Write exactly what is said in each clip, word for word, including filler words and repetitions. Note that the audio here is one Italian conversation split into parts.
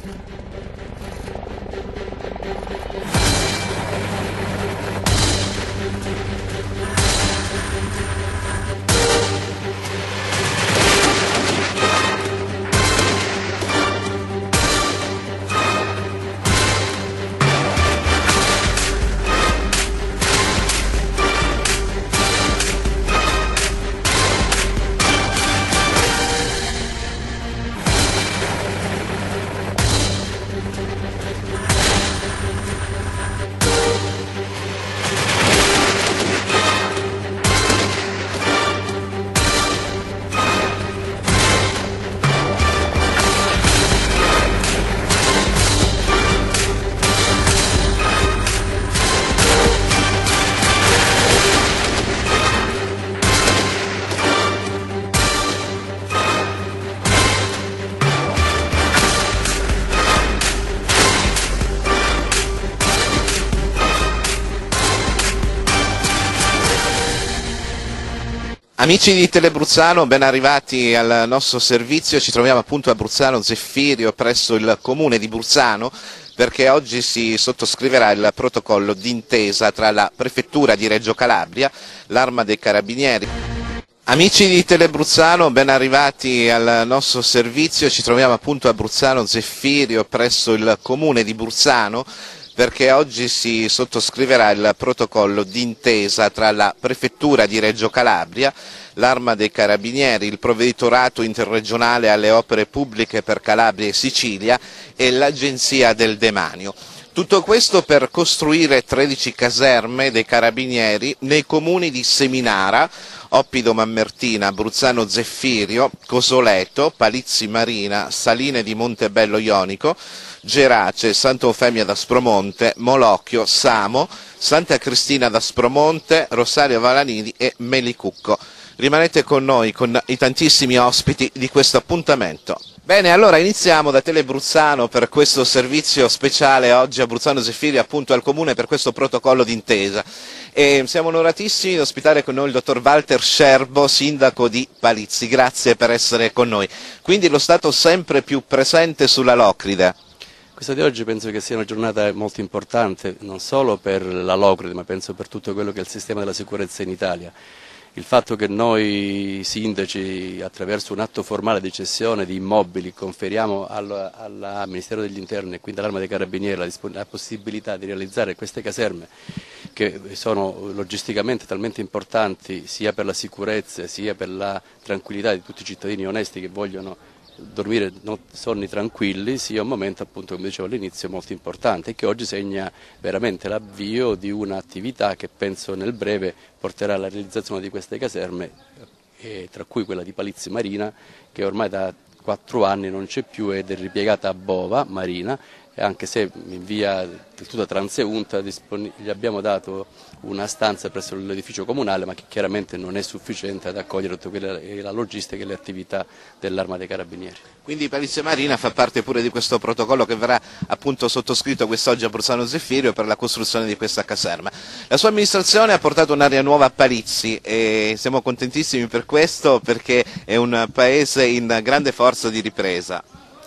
Amici di Telebruzzano, ben arrivati al nostro servizio. Ci troviamo appunto a Bruzzano Zeffirio, presso il comune di Bruzzano, perché oggi si sottoscriverà il protocollo d'intesa tra la prefettura di Reggio Calabria, l'Arma dei Carabinieri. Amici di Telebruzzano, ben arrivati al nostro servizio. Ci troviamo appunto a Bruzzano Zeffirio, presso il comune di Bruzzano, perché oggi si sottoscriverà il protocollo d'intesa tra la prefettura di Reggio Calabria, l'Arma dei Carabinieri, il provveditorato interregionale alle opere pubbliche per Calabria e Sicilia e l'Agenzia del Demanio. Tutto questo per costruire tredici caserme dei Carabinieri nei comuni di Seminara, Oppido Mammertina, Bruzzano Zeffirio, Cosoleto, Palizzi Marina, Saline di Montebello Ionico, Gerace, Santa Eufemia d'Aspromonte, Molocchio, Samo, Santa Cristina d'Aspromonte, Rosario Valanidi e Melicucco. Rimanete con noi, con i tantissimi ospiti di questo appuntamento. Bene, allora iniziamo da Telebruzzano per questo servizio speciale oggi a Bruzzano Zeffirio, appunto al comune, per questo protocollo d'intesa. E siamo onoratissimi di ospitare con noi il dottor Walter Scerbo, sindaco di Palizzi. Grazie per essere con noi. Quindi lo Stato sempre più presente sulla Locride. Questa di oggi penso che sia una giornata molto importante, non solo per la Locride, ma penso per tutto quello che è il sistema della sicurezza in Italia. Il fatto che noi sindaci, attraverso un atto formale di cessione di immobili, conferiamo al, al Ministero degli Interni e quindi all'Arma dei Carabinieri la, la possibilità di realizzare queste caserme, che sono logisticamente talmente importanti sia per la sicurezza sia per la tranquillità di tutti i cittadini onesti che vogliono dormire sonni tranquilli, sia un momento, appunto, come dicevo all'inizio, molto importante e che oggi segna veramente l'avvio di un'attività che penso nel breve porterà alla realizzazione di queste caserme, eh, tra cui quella di Palizzi Marina, che ormai da quattro anni non c'è più ed è ripiegata a Bova Marina, e anche se in via del tutto transeunta gli abbiamo dato una stanza presso l'edificio comunale, ma che chiaramente non è sufficiente ad accogliere tutta quella, la logistica e le attività dell'Arma dei Carabinieri. Quindi Palizzi Marina fa parte pure di questo protocollo che verrà appunto sottoscritto quest'oggi a Bruzzano Zeffirio per la costruzione di questa caserma. La sua amministrazione ha portato un'area nuova a Palizzi e siamo contentissimi per questo, perché è un paese in grande forza di ripresa.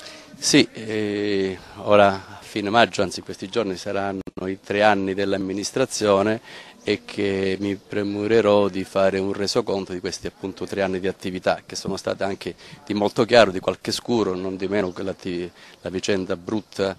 Sì, eh, ora a fine maggio, anzi questi giorni, saranno i tre anni dell'amministrazione e che mi premurerò di fare un resoconto di questi appunto tre anni di attività, che sono state anche di molto chiaro, di qualche scuro, non di meno che la, la vicenda brutta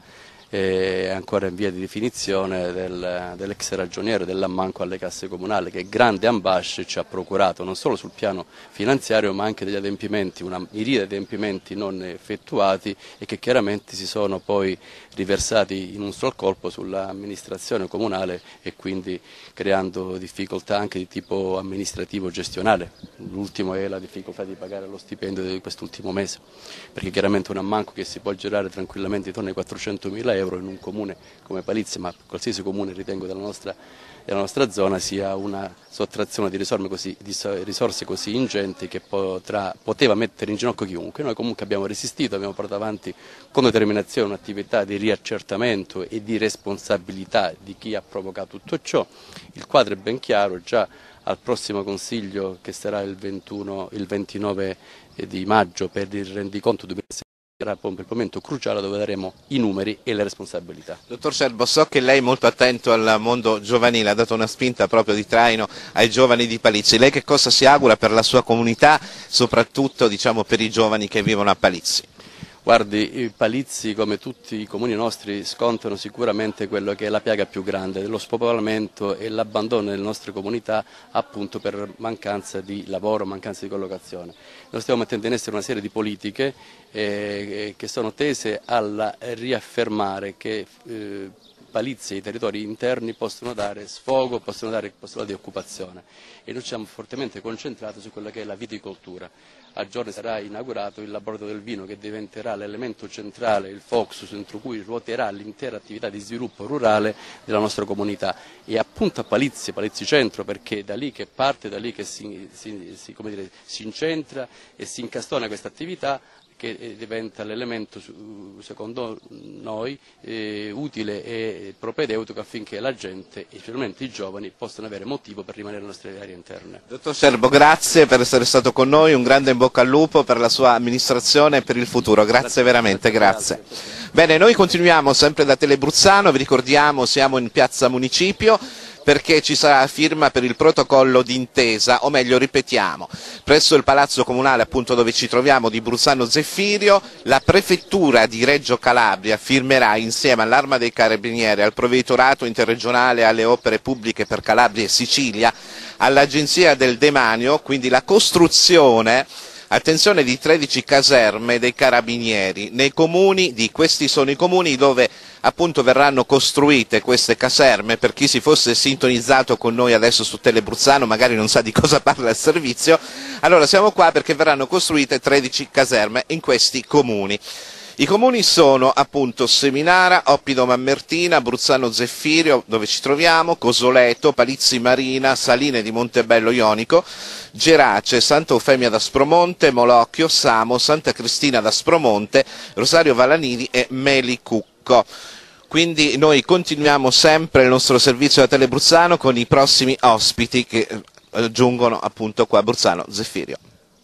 è ancora in via di definizione del, dell'ex ragioniere dell'ammanco alle casse comunali, che grande ambasce ci ha procurato non solo sul piano finanziario ma anche degli adempimenti, una miriade di adempimenti non effettuati e che chiaramente si sono poi riversati in un sol colpo sull'amministrazione comunale e quindi creando difficoltà anche di tipo amministrativo gestionale. L'ultimo è la difficoltà di pagare lo stipendio di quest'ultimo mese, perché chiaramente un ammanco che si può girare tranquillamente intorno ai quattrocentomila euro in un comune come Palizzi, ma qualsiasi comune ritengo della nostra, della nostra zona, sia una sottrazione di risorse così, di risorse così ingenti che potrà, poteva mettere in ginocchio chiunque. Noi comunque abbiamo resistito, abbiamo portato avanti con determinazione un'attività di riaccertamento e di responsabilità di chi ha provocato tutto ciò. Il quadro è ben chiaro, già al prossimo Consiglio, che sarà il, ventuno, il ventinove di maggio per il rendiconto duemilasedici, sarà il momento cruciale dove daremo i numeri e le responsabilità. Dottor Cerbo, so che lei è molto attento al mondo giovanile, ha dato una spinta proprio di traino ai giovani di Palizzi. Lei che cosa si augura per la sua comunità, soprattutto diciamo, per i giovani che vivono a Palizzi? Guardi, i Palizzi, come tutti i comuni nostri, scontano sicuramente quello che è la piaga più grande dello spopolamento e l'abbandono delle nostre comunità appunto per mancanza di lavoro, mancanza di collocazione. Noi stiamo mettendo in essere una serie di politiche eh, che sono tese a riaffermare che eh, Palizzi e i territori interni possono dare sfogo, possono dare possibilità di occupazione e noi ci siamo fortemente concentrati su quella che è la viticoltura. A giorni sarà inaugurato il laboratorio del vino che diventerà l'elemento centrale, il focus entro cui ruoterà l'intera attività di sviluppo rurale della nostra comunità e appunto a Palizzi, Palizzi Centro, perché è da lì che parte, da lì che si, si, si, come dire, si incentra e si incastona questa attività che diventa l'elemento secondo noi eh, utile e propedeutico affinché la gente, e specialmente i giovani, possano avere motivo per rimanere nelle nostre aree interne. Dottor Cerbo, grazie per essere stato con noi, un grande in bocca al lupo per la sua amministrazione e per il futuro, grazie, grazie veramente, grazie. grazie. Bene, noi continuiamo sempre da Telebruzzano, vi ricordiamo siamo in piazza Municipio, perché ci sarà la firma per il protocollo d'intesa, o meglio ripetiamo, presso il Palazzo Comunale appunto dove ci troviamo di Bruzzano Zeffirio, la Prefettura di Reggio Calabria firmerà insieme all'Arma dei Carabinieri, al Provveditorato Interregionale alle Opere Pubbliche per Calabria e Sicilia, all'Agenzia del Demanio, quindi la costruzione, attenzione, di tredici caserme dei Carabinieri nei comuni, di questi sono i comuni dove appunto verranno costruite queste caserme. Per chi si fosse sintonizzato con noi adesso su Telebruzzano magari non sa di cosa parla il servizio, allora siamo qua perché verranno costruite tredici caserme in questi comuni. I comuni sono appunto Seminara, Oppido Mammertina, Bruzzano Zeffirio, dove ci troviamo, Cosoleto, Palizzi Marina, Saline di Montebello Ionico, Gerace, Santa Eufemia d'Aspromonte, Molocchio, Samo, Santa Cristina d'Aspromonte, Rosario Valanidi e Melicucco. Quindi noi continuiamo sempre il nostro servizio da Telebruzzano con i prossimi ospiti che giungono appunto qua a Bruzzano Zeffirio.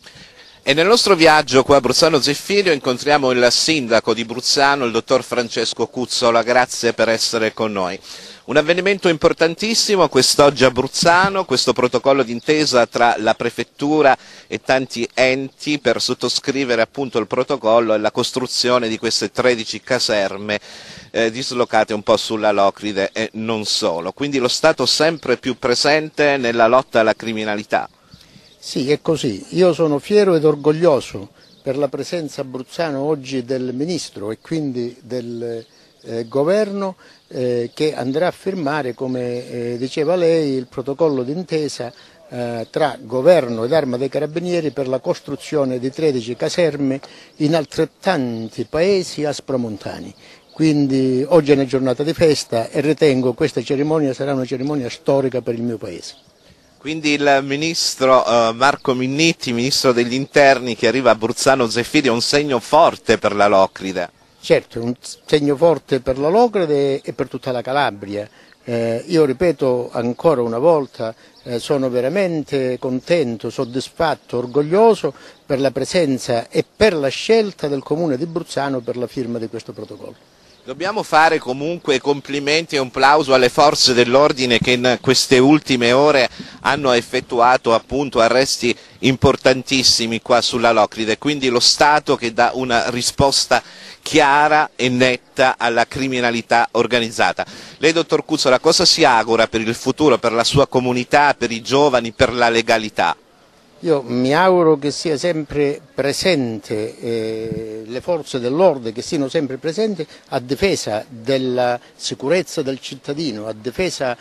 E nel nostro viaggio qua a Bruzzano Zeffirio incontriamo il sindaco di Bruzzano, il dottor Francesco Cuzzola, grazie per essere con noi. Un avvenimento importantissimo quest'oggi a Bruzzano, questo protocollo d'intesa tra la prefettura e tanti enti per sottoscrivere appunto il protocollo e la costruzione di queste tredici caserme eh, dislocate un po' sulla Locride e non solo. Quindi lo Stato sempre più presente nella lotta alla criminalità. Sì, è così. Io sono fiero ed orgoglioso per la presenza a Bruzzano oggi del Ministro e quindi del eh, Governo eh, che andrà a firmare, come eh, diceva lei, il protocollo d'intesa eh, tra Governo ed Arma dei Carabinieri per la costruzione di tredici caserme in altrettanti paesi aspromontani. Quindi oggi è una giornata di festa e ritengo questa cerimonia sarà una cerimonia storica per il mio paese. Quindi il ministro eh, Marco Minniti, ministro degli interni, che arriva a Bruzzano Zeffirio, è un segno forte per la Locride. Certo, è un segno forte per la Locride e per tutta la Calabria. Eh, io ripeto ancora una volta, eh, sono veramente contento, soddisfatto, orgoglioso per la presenza e per la scelta del Comune di Bruzzano per la firma di questo protocollo. Dobbiamo fare comunque complimenti e un plauso alle forze dell'ordine che in queste ultime ore hanno effettuato appunto arresti importantissimi qua sulla Locride, quindi lo Stato che dà una risposta chiara e netta alla criminalità organizzata. Lei, dottor Cuzzola, cosa si augura per il futuro, per la sua comunità, per i giovani, per la legalità? Io mi auguro che sia sempre presente, eh, le forze dell'ordine che siano sempre presenti a difesa della sicurezza del cittadino, a difesa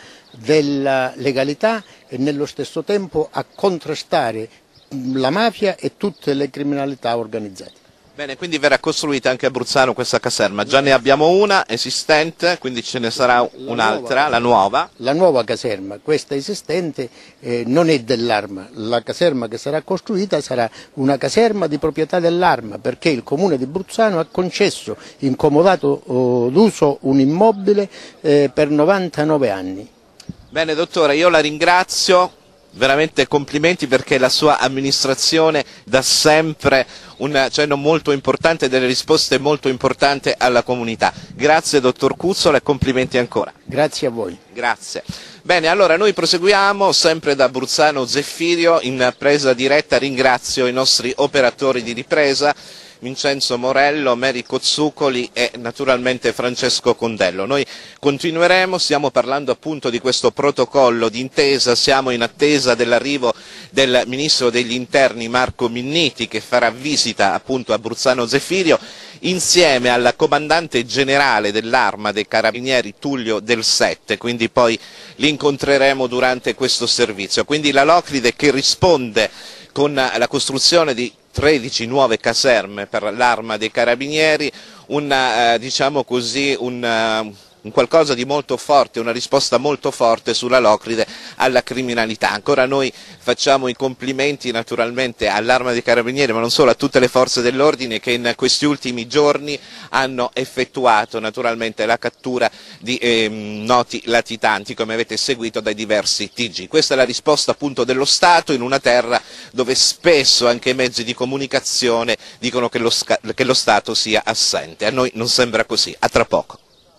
della legalità e nello stesso tempo a contrastare la mafia e tutte le criminalità organizzate. Bene, quindi verrà costruita anche a Bruzzano questa caserma, già ne abbiamo una esistente, quindi ce ne sarà un'altra, la nuova. La nuova caserma, questa esistente eh, non è dell'Arma, la caserma che sarà costruita sarà una caserma di proprietà dell'Arma perché il Comune di Bruzzano ha concesso in comodato oh, d'uso un immobile eh, per novantanove anni. Bene dottore, io la ringrazio. Veramente complimenti, perché la sua amministrazione dà sempre un cenno molto importante, delle risposte molto importanti alla comunità. Grazie dottor Cuzzola e complimenti ancora. Grazie a voi. Grazie. Bene, allora noi proseguiamo sempre da Bruzzano Zeffirio in presa diretta. Ringrazio i nostri operatori di ripresa, Vincenzo Morello, Mary Cozzucoli e naturalmente Francesco Condello. Noi continueremo, stiamo parlando appunto di questo protocollo d'intesa, siamo in attesa dell'arrivo del Ministro degli Interni Marco Minniti, che farà visita appunto a Bruzzano Zeffirio insieme al Comandante Generale dell'Arma dei Carabinieri Tullio Del Sette, quindi poi li incontreremo durante questo servizio. Quindi la Locride, che risponde con la costruzione di tredici nuove caserme per l'Arma dei Carabinieri, un, eh, diciamo così, un, uh, un qualcosa di molto forte, una risposta molto forte sulla Locride alla criminalità. Ancora noi facciamo i complimenti naturalmente all'Arma dei Carabinieri, ma non solo, a tutte le forze dell'ordine che in questi ultimi giorni hanno effettuato naturalmente la cattura di eh, noti latitanti, come avete seguito dai diversi T G. Questa è la risposta appunto dello Stato in una terra dove spesso anche i mezzi di comunicazione dicono che lo, che lo Stato sia assente. A noi non sembra così. A tra poco.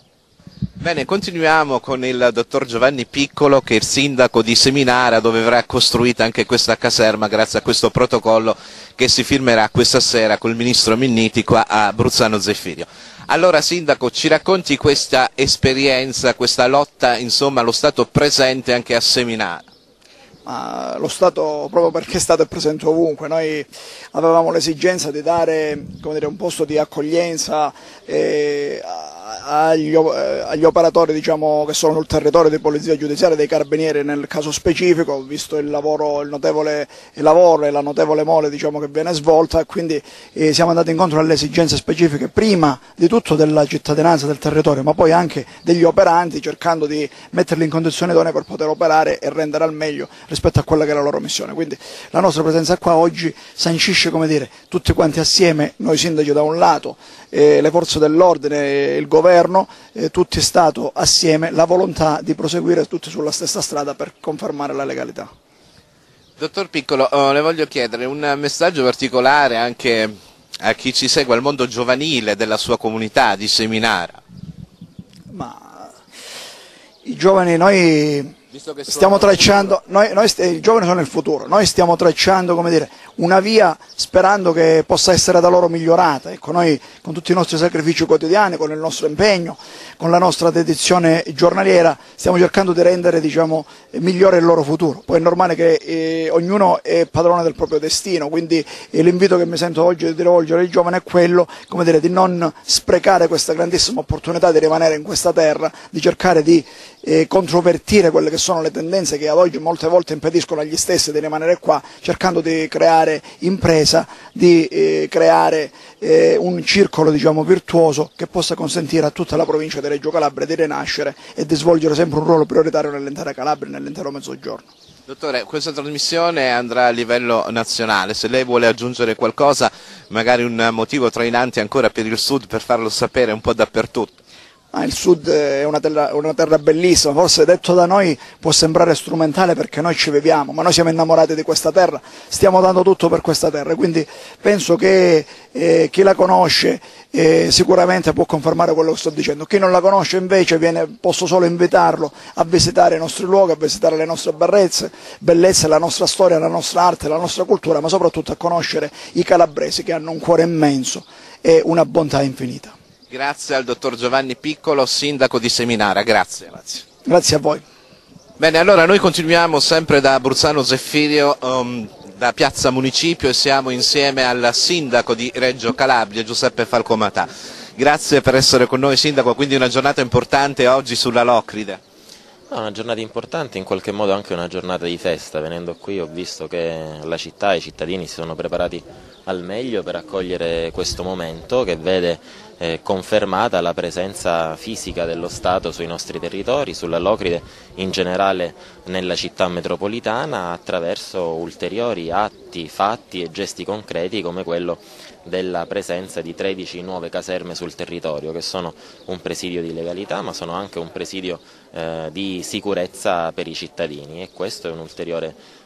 Bene, continuiamo con il dottor Giovanni Piccolo, che è il sindaco di Seminara, dove verrà costruita anche questa caserma grazie a questo protocollo che si firmerà questa sera col ministro Minniti qua a Bruzzano Zeffirio. Allora sindaco, ci racconti questa esperienza, questa lotta, insomma, allo Stato presente anche a Seminara? Ma lo Stato, proprio perché è stato presente ovunque, noi avevamo l'esigenza di dare, come dire, un posto di accoglienza eh, agli, agli operatori, diciamo, che sono sul territorio di polizia giudiziaria, dei carabinieri nel caso specifico, visto il lavoro, il notevole il lavoro e la notevole mole, diciamo, che viene svolta, e quindi eh, siamo andati incontro alle esigenze specifiche, prima di tutto della cittadinanza del territorio, ma poi anche degli operanti, cercando di metterli in condizioni idonee per poter operare e rendere al meglio rispetto a quella che è la loro missione. Quindi la nostra presenza qua oggi sancisce, come dire, tutti quanti assieme, noi sindaci da un lato, eh, le forze dell'ordine, il governo, eh, tutti Stato assieme, la volontà di proseguire tutti sulla stessa strada per confermare la legalità. Dottor Piccolo, oh, le voglio chiedere un messaggio particolare anche a chi ci segue, al mondo giovanile della sua comunità di Seminara. Ma i giovani, noi stiamo tracciando, noi, noi, i giovani sono il futuro, noi stiamo tracciando, come dire, una via sperando che possa essere da loro migliorata. Ecco, noi con tutti i nostri sacrifici quotidiani, con il nostro impegno, con la nostra dedizione giornaliera, stiamo cercando di rendere, diciamo, migliore il loro futuro. Poi è normale che eh, ognuno è padrone del proprio destino, quindi eh, l'invito che mi sento oggi di rivolgere ai giovani è quello, come dire, di non sprecare questa grandissima opportunità di rimanere in questa terra, di cercare di eh, controvertire quelle che sono le tendenze che ad oggi molte volte impediscono agli stessi di rimanere qua, cercando di creare impresa, di eh, creare eh, un circolo, diciamo, virtuoso che possa consentire a tutta la provincia di Reggio Calabria di rinascere e di svolgere sempre un ruolo prioritario nell'intera Calabria e nell'intero Mezzogiorno. Dottore, questa trasmissione andrà a livello nazionale, se lei vuole aggiungere qualcosa, magari un motivo trainante ancora per il Sud, per farlo sapere un po' dappertutto. Ah, il Sud è una terra, una terra bellissima, forse detto da noi può sembrare strumentale perché noi ci viviamo, ma noi siamo innamorati di questa terra, stiamo dando tutto per questa terra, quindi penso che eh, chi la conosce eh, sicuramente può confermare quello che sto dicendo. Chi non la conosce invece viene, posso solo invitarlo a visitare i nostri luoghi, a visitare le nostre bellezze, bellezze, la nostra storia, la nostra arte, la nostra cultura, ma soprattutto a conoscere i calabresi che hanno un cuore immenso e una bontà infinita. Grazie al dottor Giovanni Piccolo, sindaco di Seminara, grazie. Grazie, grazie a voi. Bene, allora noi continuiamo sempre da Bruzzano Zeffirio, um, da Piazza Municipio, e siamo insieme al sindaco di Reggio Calabria, Giuseppe Falcomatà. Grazie per essere con noi sindaco, quindi una giornata importante oggi sulla Locride. No, una giornata importante, in qualche modo anche una giornata di festa. Venendo qui ho visto che la città e i cittadini si sono preparati al meglio per accogliere questo momento che vede eh, confermata la presenza fisica dello Stato sui nostri territori, sulla Locride, in generale nella città metropolitana, attraverso ulteriori atti, fatti e gesti concreti come quello della presenza di tredici nuove caserme sul territorio, che sono un presidio di legalità ma sono anche un presidio eh, di sicurezza per i cittadini, e questo è un ulteriore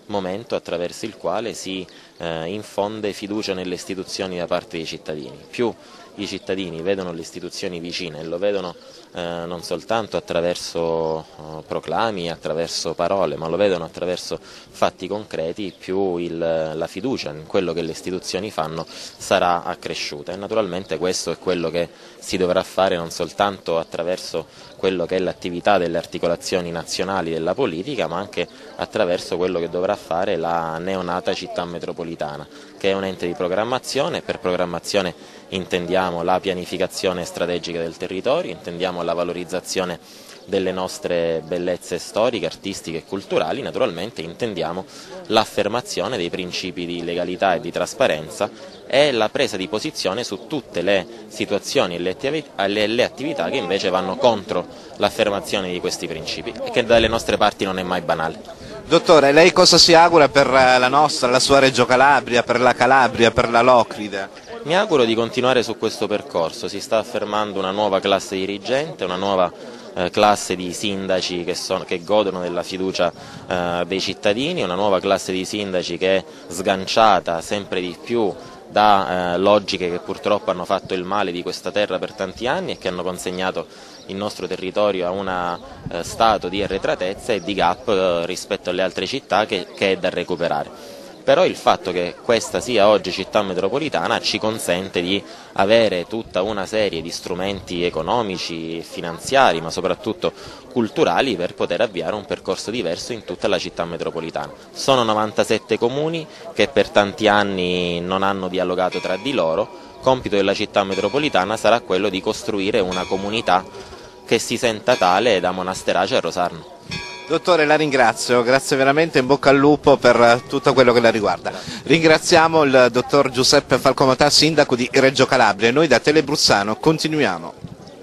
momento attraverso il quale si eh, infonde fiducia nelle istituzioni da parte dei cittadini. Più i cittadini vedono le istituzioni vicine e lo vedono eh, non soltanto attraverso eh, proclami, attraverso parole, ma lo vedono attraverso fatti concreti, più il, la fiducia in quello che le istituzioni fanno sarà accresciuta, e naturalmente questo è quello che si dovrà fare non soltanto attraverso quello che è l'attività delle articolazioni nazionali della politica, ma anche attraverso quello che dovrà fare la neonata città metropolitana, che è un ente di programmazione. Per programmazione intendiamo la pianificazione strategica del territorio, intendiamo la valorizzazione delle nostre bellezze storiche, artistiche e culturali, naturalmente intendiamo l'affermazione dei principi di legalità e di trasparenza e la presa di posizione su tutte le situazioni e le attività che invece vanno contro l'affermazione di questi principi, e che dalle nostre parti non è mai banale. Dottore, lei cosa si augura per la nostra, la sua Reggio Calabria, per la Calabria, per la Locride? Mi auguro di continuare su questo percorso. Si sta affermando una nuova classe dirigente, una nuova eh, classe di sindaci che, sono, che godono della fiducia eh, dei cittadini, una nuova classe di sindaci che è sganciata sempre di più da eh, logiche che purtroppo hanno fatto il male di questa terra per tanti anni e che hanno consegnato il nostro territorio a uno eh, stato di arretratezza e di gap eh, rispetto alle altre città che, che è da recuperare. Però il fatto che questa sia oggi città metropolitana ci consente di avere tutta una serie di strumenti economici e finanziari, ma soprattutto culturali, per poter avviare un percorso diverso in tutta la città metropolitana. Sono novantasette comuni che per tanti anni non hanno dialogato tra di loro. Compito della città metropolitana sarà quello di costruire una comunità che si senta tale da Monasterace a Rosarno. Dottore, la ringrazio, grazie veramente, in bocca al lupo per tutto quello che la riguarda. Ringraziamo il dottor Giuseppe Falcomatà, sindaco di Reggio Calabria, e noi da Telebruzzano continuiamo.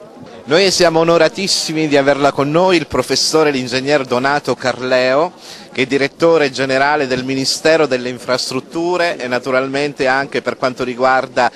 Noi siamo onoratissimi di averla con noi il professore l'ingegner Donato Carleo, che è direttore generale del Ministero delle Infrastrutture e naturalmente anche per quanto riguarda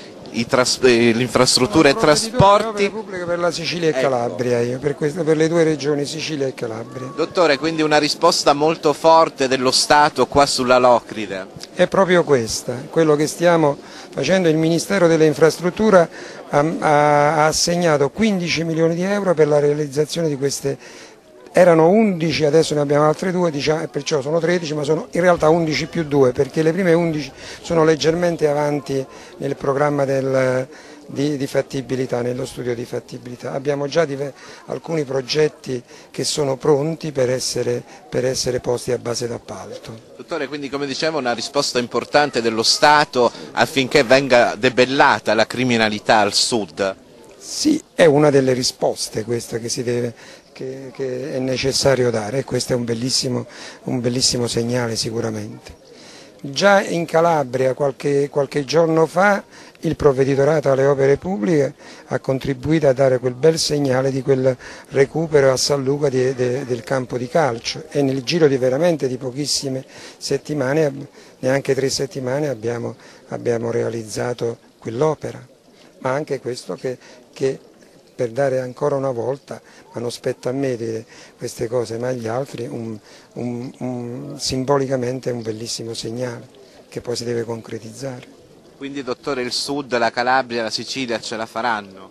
le infrastrutture e trasporti pubbliche per la Sicilia e Calabria, io, per, questo, per le due regioni Sicilia e Calabria. Dottore, quindi una risposta molto forte dello Stato qua sulla Locride. È proprio questa, quello che stiamo facendo. Il Ministero delle Infrastrutture ha, ha assegnato quindici milioni di euro per la realizzazione di queste. Erano undici, adesso ne abbiamo altre due, diciamo, perciò sono tredici, ma sono in realtà undici più due, perché le prime undici sono leggermente avanti nel programma del, di, di fattibilità, nello studio di fattibilità. Abbiamo già dive, alcuni progetti che sono pronti per essere, per essere posti a base d'appalto. Dottore, quindi come dicevo una risposta importante dello Stato affinché venga debellata la criminalità al sud? Sì, è una delle risposte questa che si deve... Che, che è necessario dare, e questo è un bellissimo, un bellissimo segnale sicuramente. Già in Calabria qualche, qualche giorno fa il provveditorato alle opere pubbliche ha contribuito a dare quel bel segnale di quel recupero a San Luca di, de, del campo di calcio, e nel giro di veramente di pochissime settimane, neanche tre settimane, abbiamo, abbiamo realizzato quell'opera. Ma anche questo che, che per dare ancora una volta, ma non spetta a me dire queste cose ma agli altri, un, un, un, simbolicamente è un bellissimo segnale che poi si deve concretizzare. Quindi dottore il Sud, la Calabria, la Sicilia ce la faranno?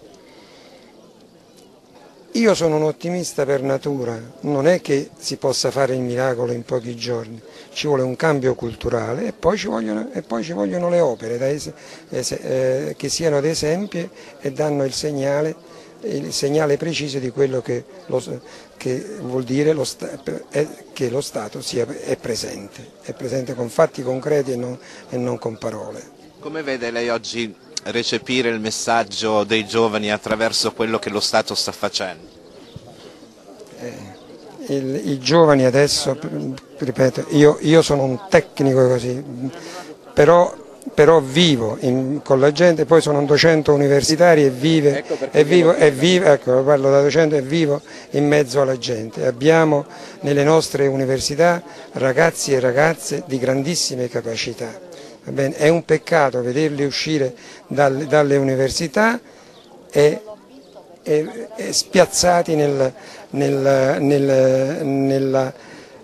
Io sono un ottimista per natura, non è che si possa fare il miracolo in pochi giorni, ci vuole un cambio culturale e poi ci vogliono, e poi ci vogliono le opere da es, es, eh, che siano ad esempio e danno il segnale il segnale preciso di quello che, lo, che vuol dire lo, che lo Stato sia, è presente, è presente con fatti concreti e non, e non con parole. Come vede lei oggi recepire il messaggio dei giovani attraverso quello che lo Stato sta facendo? Eh, il, I giovani adesso, ripeto, io, io sono un tecnico così, però... però vivo in, con la gente, poi sono un docente universitario e, vive, ecco e, vivo, e vivo, ecco, parlo da docente e vivo in mezzo alla gente. Abbiamo nelle nostre università ragazzi e ragazze di grandissime capacità. Va bene? È un peccato vederli uscire dalle, dalle università e, e, e spiazzati nel, nel, nel, nella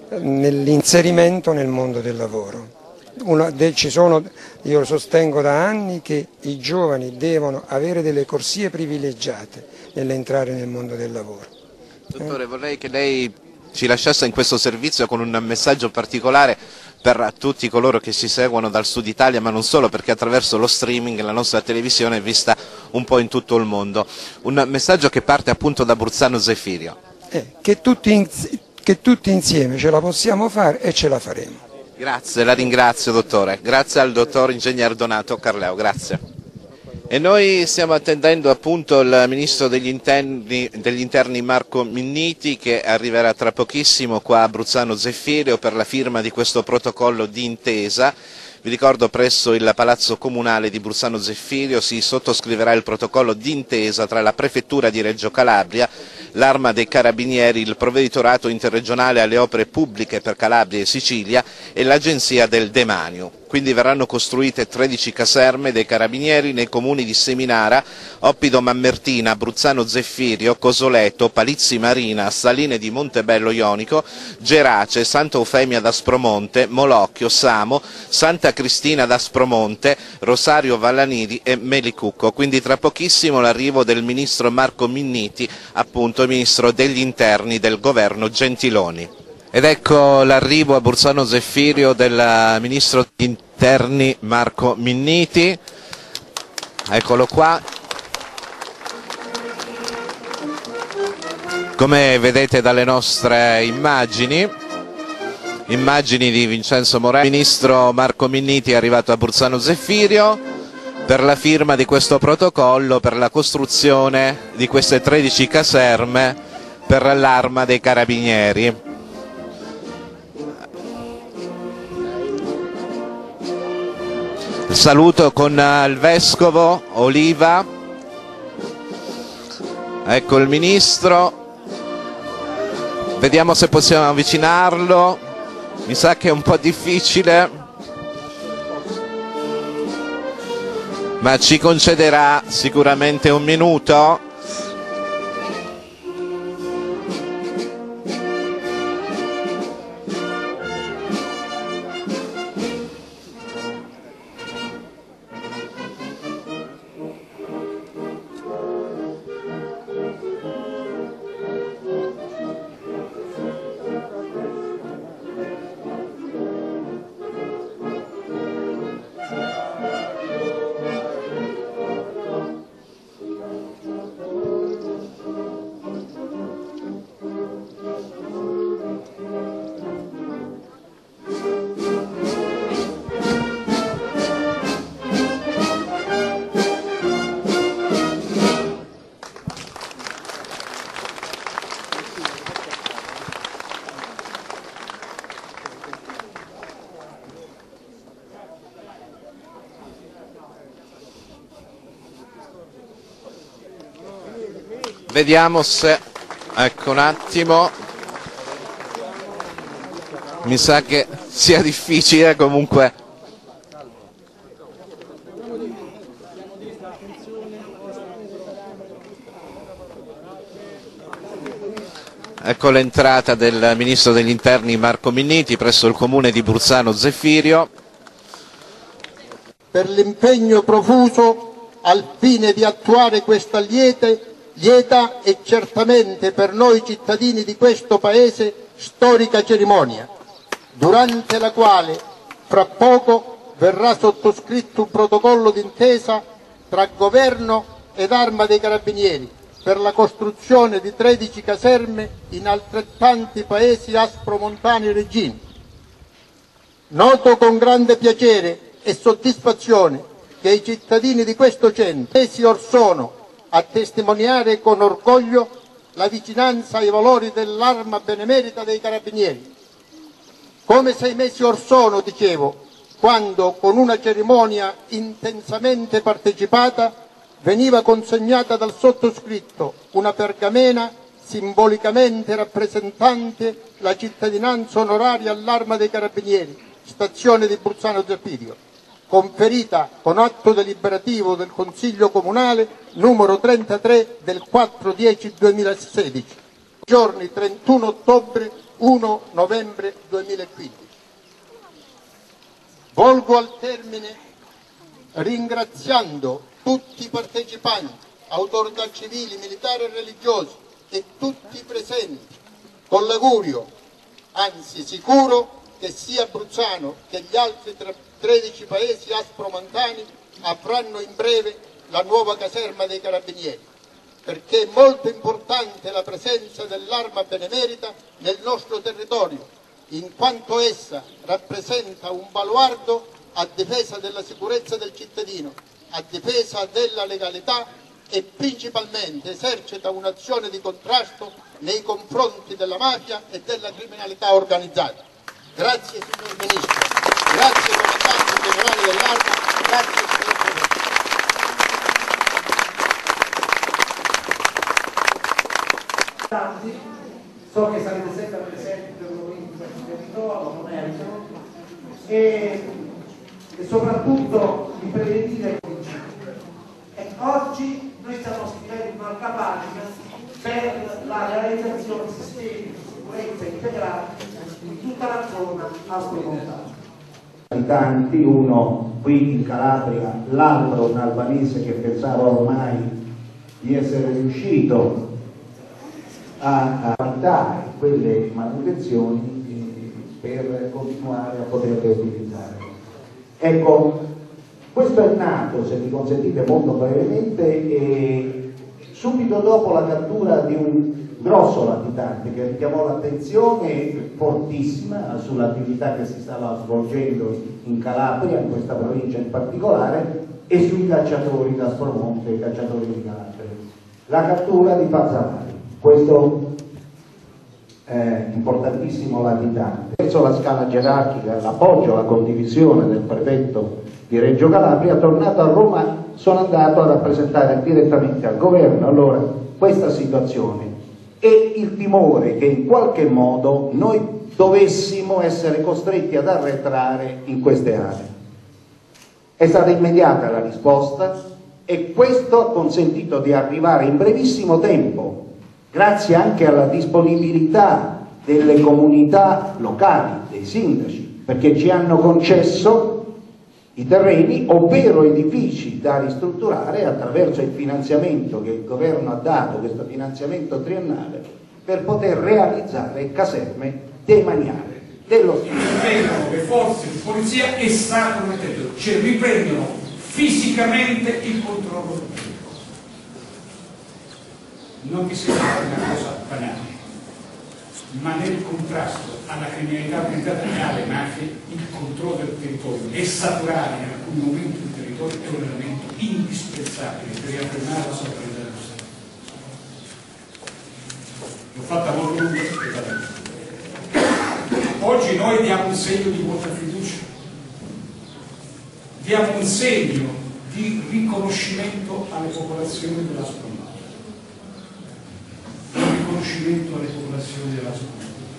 nell'inserimento nel mondo del lavoro. Una, de, ci sono, io sostengo da anni che i giovani devono avere delle corsie privilegiate nell'entrare nel mondo del lavoro. Dottore, vorrei che lei ci lasciasse in questo servizio con un messaggio particolare per tutti coloro che ci seguono dal sud Italia, ma non solo, perché attraverso lo streaming la nostra televisione è vista un po' in tutto il mondo. Un messaggio che parte appunto da Bruzzano Zeffirio. Eh, che, tutti in, che tutti insieme ce la possiamo fare e ce la faremo. Grazie, la ringrazio dottore, grazie al dottor ingegner Donato Carleo, grazie. E noi stiamo attendendo appunto il Ministro degli Interni, degli Interni Marco Minniti, che arriverà tra pochissimo qua a Bruzzano Zeffirio per la firma di questo protocollo di intesa. Vi ricordo, presso il Palazzo Comunale di Bruzzano Zeffirio si sottoscriverà il protocollo d'intesa tra la Prefettura di Reggio Calabria, l'Arma dei Carabinieri, il Provveditorato Interregionale alle Opere Pubbliche per Calabria e Sicilia e l'Agenzia del Demanio. Quindi verranno costruite tredici caserme dei Carabinieri nei comuni di Seminara, Oppido Mammertina, Bruzzano Zeffirio, Cosoleto, Palizzi Marina, Saline di Montebello Ionico, Gerace, Santa Eufemia d'Aspromonte, Molocchio, Samo, Santa Cristina d'Aspromonte, Rosario Vallanidi e Melicucco. Quindi tra pochissimo l'arrivo del Ministro Marco Minniti, appunto il Ministro degli Interni del Governo Gentiloni. Ed ecco l'arrivo a Bruzzano Zeffirio del Ministro degli Interni Marco Minniti, eccolo qua. Come vedete dalle nostre immagini, immagini di Vincenzo Morelli, il Ministro Marco Minniti è arrivato a Bruzzano Zeffirio per la firma di questo protocollo per la costruzione di queste tredici caserme per l'Arma dei Carabinieri. Saluto con il Vescovo Oliva, ecco il Ministro, vediamo se possiamo avvicinarlo, mi sa che è un po' difficile, ma ci concederà sicuramente un minuto. Vediamo se, ecco un attimo, mi sa che sia difficile comunque. Ecco l'entrata del Ministro degli Interni Marco Minniti presso il comune di Bruzzano Zeffirio. Per l'impegno profuso al fine di attuare questa liete lieta e certamente per noi cittadini di questo Paese storica cerimonia, durante la quale fra poco verrà sottoscritto un protocollo d'intesa tra Governo ed Arma dei Carabinieri per la costruzione di tredici caserme in altrettanti paesi aspromontani e reggini. Noto con grande piacere e soddisfazione che i cittadini di questo centro, mesi or sono, a testimoniare con orgoglio la vicinanza ai valori dell'Arma Benemerita dei Carabinieri. Come sei mesi or sono, dicevo, quando con una cerimonia intensamente partecipata veniva consegnata dal sottoscritto una pergamena simbolicamente rappresentante la cittadinanza onoraria all'Arma dei Carabinieri, stazione di Bruzzano Zeffirio, conferita con atto deliberativo del Consiglio Comunale numero trentatré del quattro dieci duemilasedici, giorni trentuno ottobre primo novembre duemilaquindici. Volgo al termine ringraziando tutti i partecipanti, autorità civili, militari e religiosi e tutti i presenti, con l'augurio, anzi sicuro, che sia Bruzzano che gli altri tredici paesi aspromontani avranno in breve la nuova caserma dei Carabinieri, perché è molto importante la presenza dell'Arma Benemerita nel nostro territorio, in quanto essa rappresenta un baluardo a difesa della sicurezza del cittadino, a difesa della legalità e principalmente esercita un'azione di contrasto nei confronti della mafia e della criminalità organizzata. Grazie signor Ministro, grazie Comandante Generale dell'Arma, grazie signor Presidente. So che sarete sempre presenti per noi in questo territorio, non è e, e soprattutto di prevenire e oggi noi stiamo scrivendo una pagina per la realizzazione di sistemi di sicurezza integrati in tutta la zona aspromontana. Tanti, uno qui in Calabria, l'altro un albanese che pensava ormai di essere riuscito a valutare quelle manutenzioni eh, per continuare a poterle utilizzare. Ecco, questo è nato, se mi consentite molto brevemente, eh, subito dopo la cattura di un grosso latitante che richiamò l'attenzione fortissima sull'attività che si stava svolgendo in Calabria, in questa provincia in particolare, e sui cacciatori da Aspromonte e i cacciatori di Calabria. La cattura di Pazzamari. Questo eh, importantissimo latitante. Verso la scala gerarchica, l'appoggio, la condivisione del prefetto di Reggio Calabria, tornato a Roma sono andato a rappresentare direttamente al governo allora questa situazione e il timore che in qualche modo noi dovessimo essere costretti ad arretrare in queste aree. È stata immediata la risposta e questo ha consentito di arrivare in brevissimo tempo, grazie anche alla disponibilità delle comunità locali, dei sindaci, perché ci hanno concesso i terreni, ovvero edifici da ristrutturare attraverso il finanziamento che il governo ha dato, questo finanziamento triennale, per poter realizzare caserme demaniali dello Stato. Riprendono le forze di polizia e Stato nel territorio, cioè riprendono fisicamente il controllo del territorio. Non vi sembra una cosa banale, ma nel contrasto alla criminalità organizzata e alle mafie il controllo del territorio e saturare in alcuni momenti il territorio è un elemento indispensabile per riaffermare la sovranità dello Stato. L'ho fatta molto lunga e va bene. Oggi noi diamo un segno di molta fiducia, diamo un segno di riconoscimento alle popolazioni della Aspromonte. Riconoscimento alle popolazioni della zona,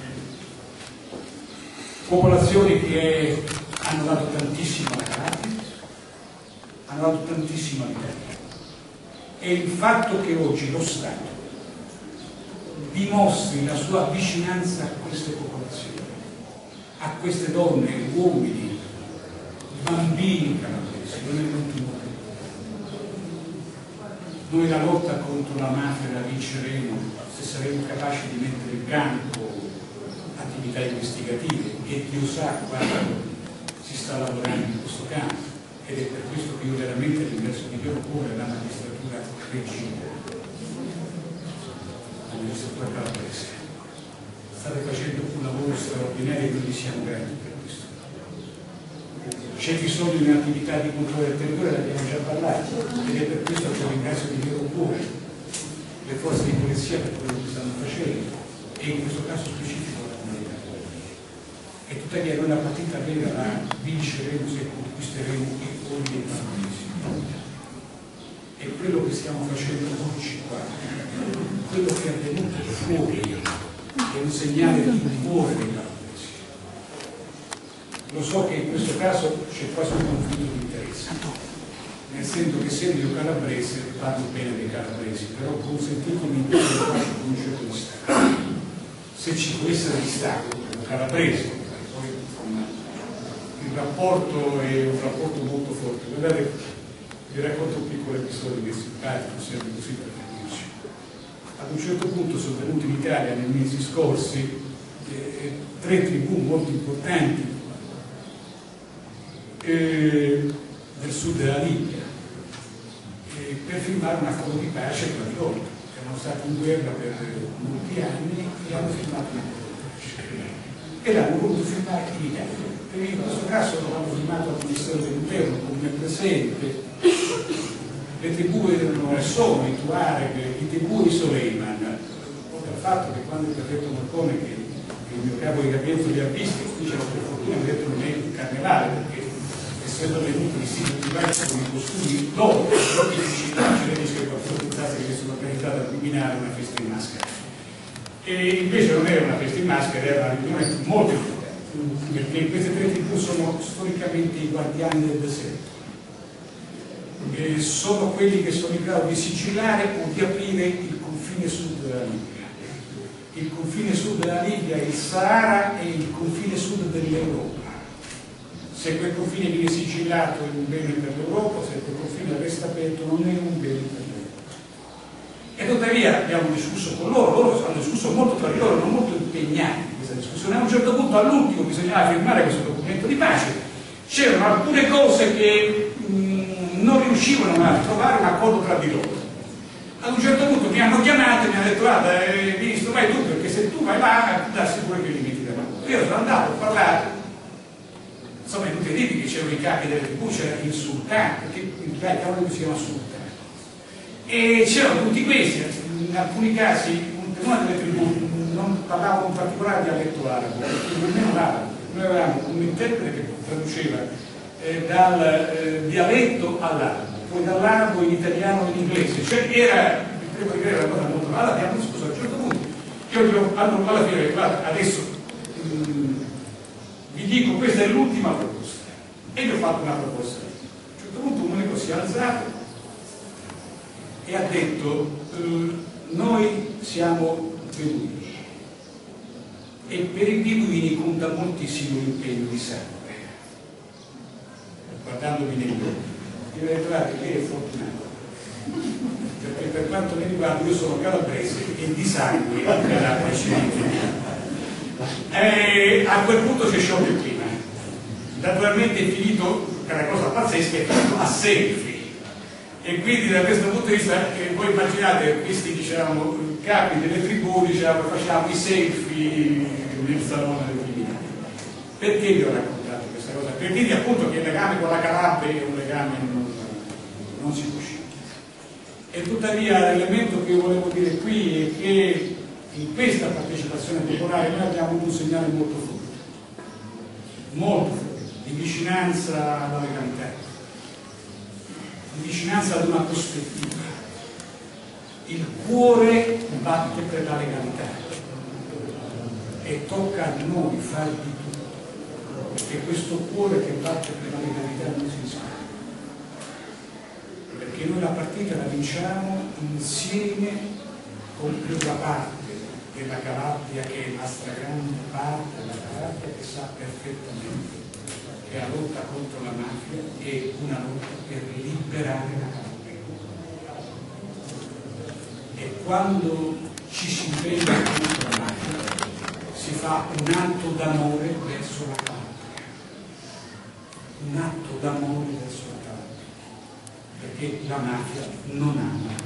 popolazioni che hanno dato tantissimo alla Calabria, hanno dato tantissimo all'Italia, e il fatto che oggi lo Stato dimostri la sua vicinanza a queste popolazioni, a queste donne, uomini, bambini calabresi, non è l'ultimo. Noi la lotta contro la mafia la vinceremo se saremo capaci di mettere in campo attività investigative, e Dio sa quando si sta lavorando in questo campo, ed è per questo che io veramente ringrazio di Dio pure la magistratura reggina, la magistratura calabrese. State facendo un lavoro straordinario e noi vi siamo grati per questo. C'è bisogno di un'attività di controllo del territorio, l'abbiamo già parlato, ed è per questo che ringrazio di Dio pure le forze di polizia per quello che stanno facendo, e in questo caso specifico la comunità. E tuttavia noi la partita vera la vinceremo se conquisteremo i cuori dei bambini. E quello che stiamo facendo oggi qua, quello che è avvenuto fuori, è un segnale di cuore dei calabresi. Lo so che in questo caso c'è quasi un conflitto di interesse, nel senso che essendo io calabrese parlo bene dei calabresi, però consentitemi di fare un concetto di Stato. se ci può essere distacco, un calabrese, poi insomma, il rapporto è un rapporto molto forte. Guardate, vi racconto un piccolo episodio che è simpatico, serve così per capirci. Ad un certo punto sono venuti in Italia nei mesi scorsi eh, tre tribù molto importanti eh, del sud della Libia eh, per firmare un accordo di pace tra di loro. Erano stati in guerra per molti anni e hanno firmato un accordo di pace e l'hanno voluto firmare in Italia. E in questo caso l'hanno firmato al Ministero dell'Interno come presente. Le tribù erano e sono i Tuareg, i Tebù e i Soleiman, oltre al fatto che quando il prefetto Morcone, che, che il mio capo di gabinetto li ha visti, diceva per fortuna mi ha detto non è il carnevale, perché essendo venuti i siti diversi con i costumi loro, proprio difficili, che qualcuno pensasse che avessero organizzato a criminale una festa in maschera. E invece non era una festa in maschera, era una riunione molto importante, perché queste tre tribù sono storicamente i guardiani del deserto. E sono quelli che sono in grado di sigillare o di aprire il confine sud della Libia. Il confine sud della Libia è il Sahara e il confine sud dell'Europa. Se quel confine viene sigillato è un bene per l'Europa, se quel confine resta aperto non è un bene per l'Europa. E tuttavia abbiamo discusso con loro, loro hanno discusso molto tra di loro, non molto impegnati in questa discussione. A un certo punto all'ultimo bisognava firmare questo documento di pace. C'erano alcune cose che mh, non riuscivano a trovare un accordo tra di loro. Ad un certo punto mi hanno chiamato e mi hanno detto guarda, eh, ministro, vai tu, perché se tu vai là darsi pure che li metti da lavoro. Io sono andato a parlare, insomma, è inutile dirvi che c'erano i capi delle tribù, c'era il sultano, perché in realtà uno si chiama sultano. E c'erano tutti questi, in alcuni casi, una delle tribù non parlava un particolare dialetto arabo, perché nemmeno l'arabo. Noi avevamo un interprete che traduceva eh, dal eh, dialetto all'arabo, poi dall'arabo in italiano e in inglese, cioè era, devo dire, una cosa molto male, abbiamo discusso a un certo punto. Io dico, allora, alla fine, guarda, adesso mh, vi dico, questa è l'ultima proposta. E gli ho fatto una proposta. A un certo punto un unico si è alzato e ha detto, eh, noi siamo beduini. E per i beduini conta moltissimo l'impegno di sangue. Guardandomi negli occhi, mi avete trovato che lei è fortunato, perché per quanto mi riguarda io sono calabrese e di sangue in Calabria ci e a quel punto c'è sciolto il clima. Naturalmente è finito, che è una cosa pazzesca, è finito a selfie. E quindi da questo punto di vista, eh, voi immaginate, questi diciamo, capi delle tribù, diciamo, facciamo i selfie nel salone del criminale. Perché vi ho raccontato questa cosa? Per dirvi appunto che il legame con la Calabria è un legame non, non si può uscire. E tuttavia l'elemento che io volevo dire qui è che in questa partecipazione popolare noi abbiamo avuto un segnale molto forte, molto forte, di vicinanza alla legalità, di vicinanza ad una prospettiva. Il cuore batte per la legalità e tocca a noi fare di tutto perché questo cuore che batte per la legalità non si sbaglia, perché noi la partita la vinciamo insieme con quella parte della Calabria che è la stragrande parte della Calabria che sa perfettamente che la lotta contro la mafia è una lotta per liberare la Calabria. E quando ci si impegna contro la mafia si fa un atto d'amore verso la Calabria, un atto d'amore verso la Calabria, perché la mafia non ama la Calabria.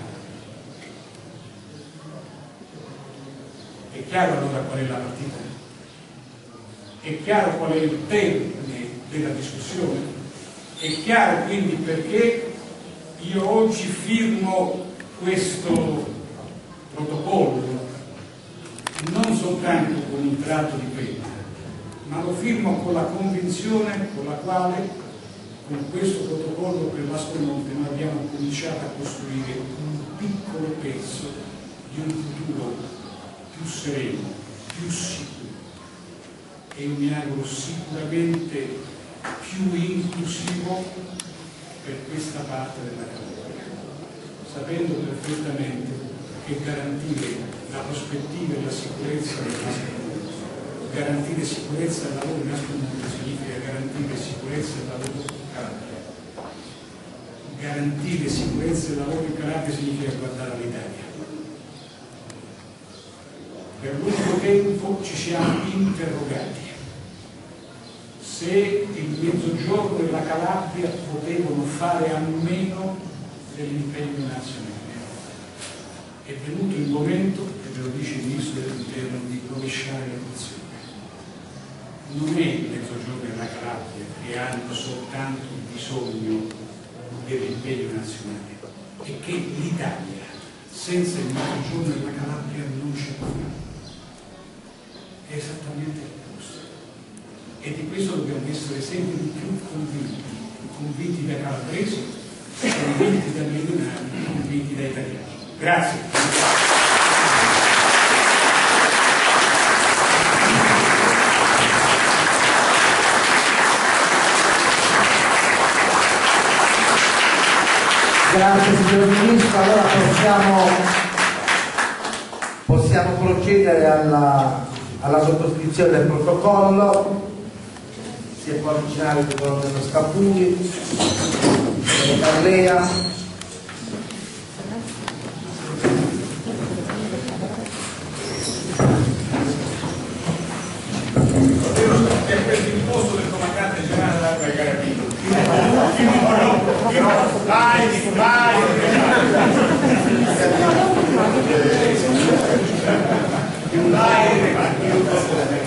È chiaro allora qual è la partita? È chiaro qual è il termine della discussione? È chiaro quindi perché io oggi firmo questo protocollo non soltanto con un tratto di penna, ma lo firmo con la convinzione con la quale con questo protocollo per l'Aspromonte noi abbiamo cominciato a costruire un piccolo pezzo di un futuro più sereno, più sicuro e io mi auguro sicuramente più inclusivo per questa parte della Calabria, sapendo perfettamente che garantire la prospettiva e la sicurezza del paese. Garantire sicurezza al lavoro in assoluto significa garantire sicurezza al lavoro in Calabria. Garantire sicurezza al lavoro in Calabria significa guardare all'Italia. Per lungo tempo ci siamo interrogati se il Mezzogiorno e la Calabria potevano fare a meno dell'impegno nazionale. È venuto il momento, e ve lo dice il Ministro dell'Interno, di rovesciare la posizione. Non è il Mezzogiorno e la Calabria che hanno soltanto bisogno dell'impegno nazionale, è che l'Italia senza il Mezzogiorno e la Calabria non ce la fa. È esattamente l'opposto. E di questo dobbiamo essere sempre di più convinti, convinti da calabresi, convinti da meridionali, convinti da italiani. Grazie. Grazie signor Ministro, allora possiamo, possiamo procedere alla, alla sottoscrizione del protocollo. Si può avvicinare il colonnello Scapuri, Carlea. È questo il posto del comandante generale dell'Arma dei Carabinieri. Vai, vai! Vai!